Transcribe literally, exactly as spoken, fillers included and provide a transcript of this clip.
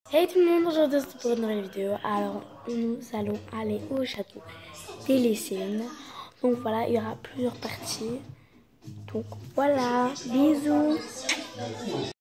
Hey tout le monde, aujourd'hui c'est pour une nouvelle vidéo. Alors nous allons aller au château des Lycéennes. Donc voilà, il y aura plusieurs parties. Donc voilà, bisous.